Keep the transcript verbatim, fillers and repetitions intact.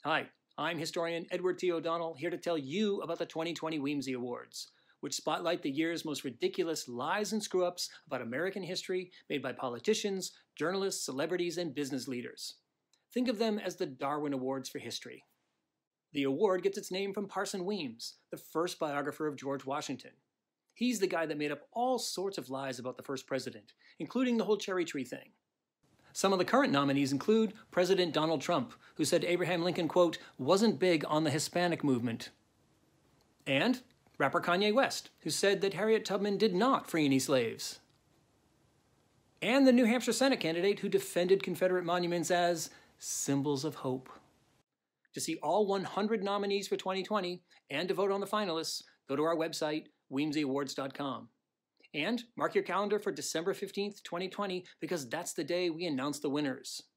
Hi, I'm historian Edward T. O'Donnell, here to tell you about the twenty twenty Weemsy Awards, which spotlight the year's most ridiculous lies and screw-ups about American history made by politicians, journalists, celebrities, and business leaders. Think of them as the Darwin Awards for history. The award gets its name from Parson Weems, the first biographer of George Washington. He's the guy that made up all sorts of lies about the first president, including the whole cherry tree thing. Some of the current nominees include President Donald Trump, who said Abraham Lincoln, quote, wasn't big on the Hispanic movement. And rapper Kanye West, who said that Harriet Tubman did not free any slaves. And the New Hampshire Senate candidate who defended Confederate monuments as symbols of hope. To see all one hundred nominees for twenty twenty and to vote on the finalists, go to our website, Weemsy Awards dot com. And mark your calendar for December fifteenth, twenty twenty, because that's the day we announce the winners.